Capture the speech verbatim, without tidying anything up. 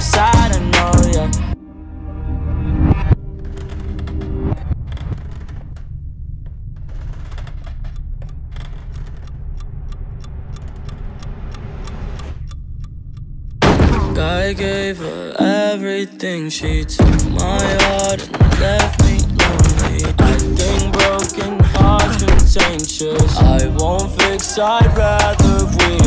sad, I know, yeah. I gave her everything, she took my heart and left me lonely. I think broken hearts contagious. I won't fix, I'd rather we